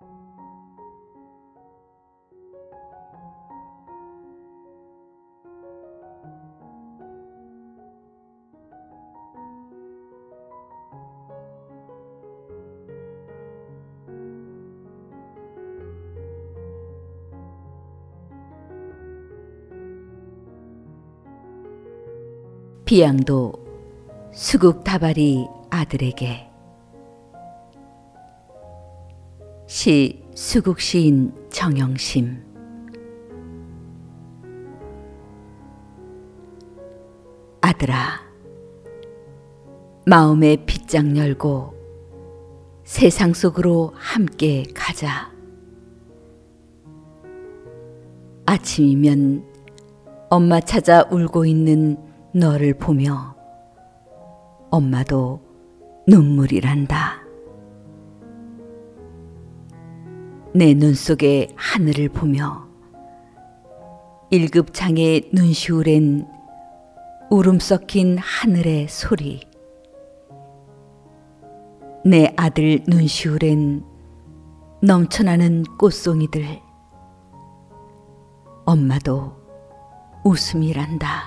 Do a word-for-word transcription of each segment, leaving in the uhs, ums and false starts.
비양도 수국다발이 아들에게. 시 수국시인 정영심. 아들아, 마음의 빗장 열고 세상 속으로 함께 가자. 아침이면 엄마 찾아 울고 있는 너를 보며 엄마도 눈물이 난다. 내 눈 속의 하늘을 보며 일급장의 눈시울엔 울음 섞인 하늘의 소리, 내 아들 눈시울엔 넘쳐나는 꽃송이들, 엄마도 웃음이란다.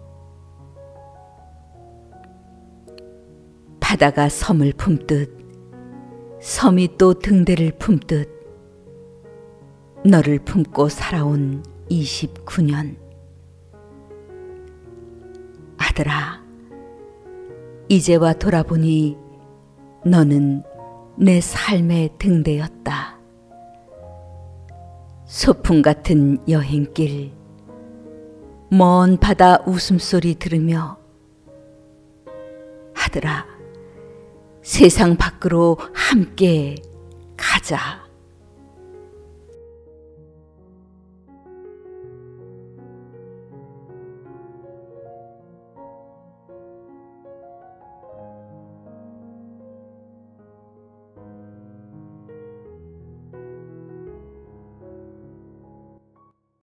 바다가 섬을 품듯 섬이 또 등대를 품듯 너를 품고 살아온 이십구 년. 아들아, 이제와 돌아보니 너는 내 삶의 등대였다. 소풍 같은 여행길, 먼 바다 웃음소리 들으며 아들아, 세상 밖으로 함께 가자.